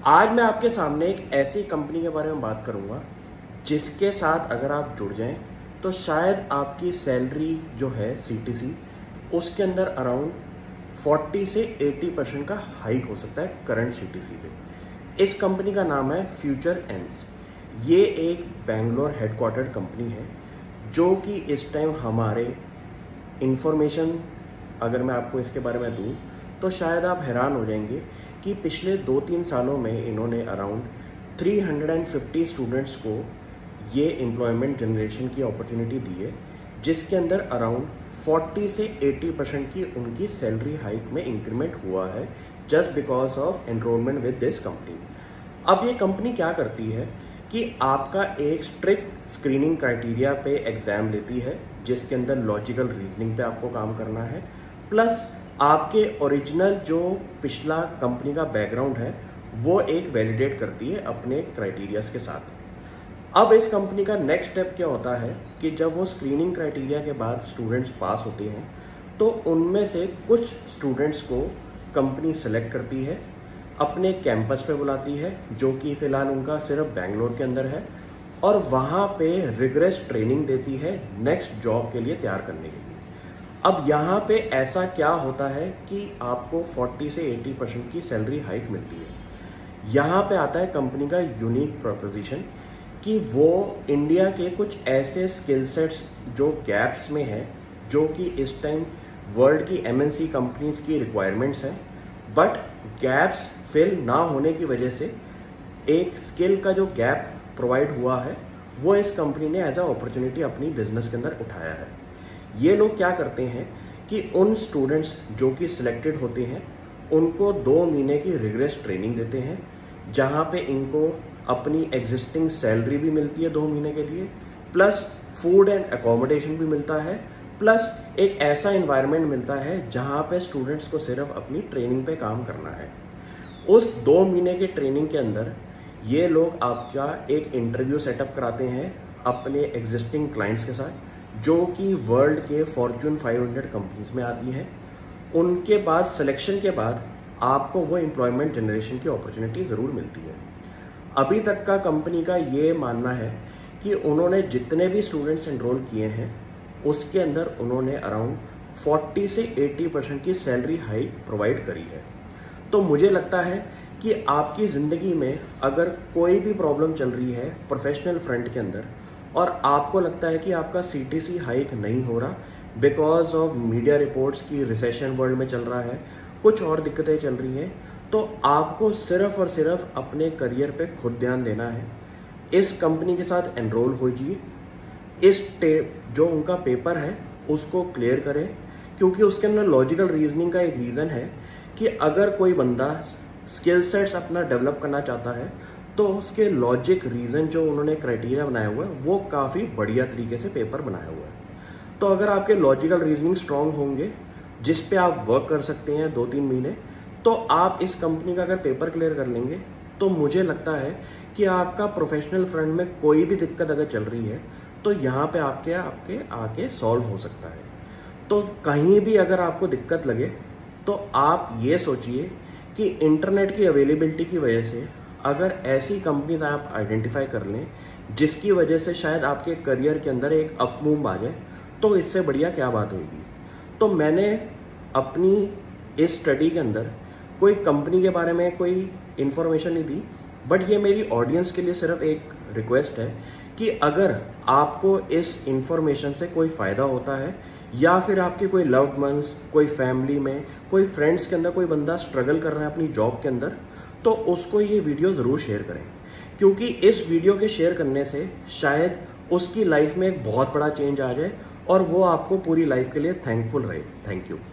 आज मैं आपके सामने एक ऐसी कंपनी के बारे में बात करूंगा जिसके साथ अगर आप जुड़ जाएं तो शायद आपकी सैलरी जो है सीटीसी उसके अंदर अराउंड 40 से 80% का हाइक हो सकता है करंट सीटीसी पे। इस कंपनी का नाम है फ्यूचर एंड्स। ये एक बेंगलोर हेडक्वार्टर्ड कंपनी है जो कि इस टाइम हमारे इंफॉर्मेशन अगर मैं आपको इसके बारे में दूं तो शायद आप हैरान हो जाएंगे कि पिछले 2-3 सालों में इन्होंने अराउंड 350 स्टूडेंट्स को ये एम्प्लॉयमेंट जनरेशन की अपॉर्चुनिटी दी है, जिसके अंदर अराउंड 40 से 80% की उनकी सैलरी हाइक में इंक्रीमेंट हुआ है just because of enrolment with this company. अब ये कंपनी क्या करती है कि आपका एक स्ट्रिक्ट स्क्रीनिंग क्राइटेरिया पे एग्ज़ाम लेती है जिसके अंदर लॉजिकल रीजनिंग पे आपको काम करना है, प्लस आपके ओरिजिनल जो पिछला कंपनी का बैकग्राउंड है वो एक वैलिडेट करती है अपने क्राइटेरियाज के साथ। अब इस कंपनी का नेक्स्ट स्टेप क्या होता है कि जब वो स्क्रीनिंग क्राइटेरिया के बाद स्टूडेंट्स पास होते हैं तो उनमें से कुछ स्टूडेंट्स को कंपनी सेलेक्ट करती है, अपने कैंपस पे बुलाती है जो कि फ़िलहाल उनका सिर्फ बेंगलोर के अंदर है, और वहाँ पे रिगरस ट्रेनिंग देती है नेक्स्ट जॉब के लिए तैयार करने के लिए। अब यहाँ पे ऐसा क्या होता है कि आपको 40 से 80% की सैलरी हाइक मिलती है। यहाँ पे आता है कंपनी का यूनिक प्रोपोजिशन कि वो इंडिया के कुछ ऐसे स्किल सेट्स जो गैप्स में है, जो कि इस टाइम वर्ल्ड की एमएनसी कंपनीज की रिक्वायरमेंट्स हैं, बट गैप्स फिल ना होने की वजह से एक स्किल का जो गैप प्रोवाइड हुआ है वो इस कंपनी ने एज अ अपॉर्चुनिटी अपनी बिजनेस के अंदर उठाया है। ये लोग क्या करते हैं कि उन स्टूडेंट्स जो कि सिलेक्टेड होते हैं उनको 2 महीने की रिगरस ट्रेनिंग देते हैं, जहाँ पे इनको अपनी एग्जिस्टिंग सैलरी भी मिलती है 2 महीने के लिए, प्लस फूड एंड अकोमोडेशन भी मिलता है, प्लस एक ऐसा इन्वायरमेंट मिलता है जहाँ पे स्टूडेंट्स को सिर्फ अपनी ट्रेनिंग पे काम करना है। उस 2 महीने के ट्रेनिंग के अंदर ये लोग आपका एक इंटरव्यू सेटअप कराते हैं अपने एग्जिस्टिंग क्लाइंट्स के साथ जो कि वर्ल्ड के फॉर्च्यून 500 कंपनीज में आती हैं। उनके बाद सिलेक्शन के बाद आपको वो एम्प्लॉयमेंट जनरेशन की अपॉर्चुनिटी ज़रूर मिलती है। अभी तक का कंपनी का ये मानना है कि उन्होंने जितने भी स्टूडेंट्स एनरोल किए हैं उसके अंदर उन्होंने अराउंड 40 से 80% की सैलरी हाइक प्रोवाइड करी है। तो मुझे लगता है कि आपकी ज़िंदगी में अगर कोई भी प्रॉब्लम चल रही है प्रोफेशनल फ्रंट के अंदर और आपको लगता है कि आपका सीटीसी हाइक नहीं हो रहा बिकॉज ऑफ मीडिया रिपोर्ट्स की रिसेशन वर्ल्ड में चल रहा है, कुछ और दिक्कतें चल रही हैं, तो आपको सिर्फ और सिर्फ अपने करियर पे खुद ध्यान देना है। इस कंपनी के साथ एनरोल होइए, इस जो उनका पेपर है उसको क्लियर करें, क्योंकि उसके अंदर लॉजिकल रीजनिंग का एक रीज़न है कि अगर कोई बंदा स्किल सेट्स अपना डेवलप करना चाहता है तो उसके लॉजिक रीज़न जो उन्होंने क्राइटेरिया बनाया हुआ है वो काफ़ी बढ़िया तरीके से पेपर बनाया हुआ है। तो अगर आपके लॉजिकल रीजनिंग स्ट्रॉन्ग होंगे जिस पे आप वर्क कर सकते हैं 2-3 महीने, तो आप इस कंपनी का अगर पेपर क्लियर कर लेंगे तो मुझे लगता है कि आपका प्रोफेशनल फ्रंट में कोई भी दिक्कत अगर चल रही है तो यहाँ पे आपके आके सॉल्व हो सकता है। तो कहीं भी अगर आपको दिक्कत लगे तो आप ये सोचिए कि इंटरनेट की अवेलेबिलिटी की वजह से अगर ऐसी कंपनीज आप आइडेंटिफाई कर लें जिसकी वजह से शायद आपके करियर के अंदर एक अप मूव आ जाए, तो इससे बढ़िया क्या बात होगी। तो मैंने अपनी इस स्टडी के अंदर कोई कंपनी के बारे में कोई इन्फॉर्मेशन नहीं दी, बट ये मेरी ऑडियंस के लिए सिर्फ एक रिक्वेस्ट है कि अगर आपको इस इंफॉर्मेशन से कोई फ़ायदा होता है या फिर आपके कोई लव्ड वंस, कोई फैमिली में, कोई फ्रेंड्स के अंदर कोई बंदा स्ट्रगल कर रहा है अपनी जॉब के अंदर, तो उसको ये वीडियो ज़रूर शेयर करें, क्योंकि इस वीडियो के शेयर करने से शायद उसकी लाइफ में एक बहुत बड़ा चेंज आ जाए और वो आपको पूरी लाइफ के लिए थैंकफुल रहे। Thank you.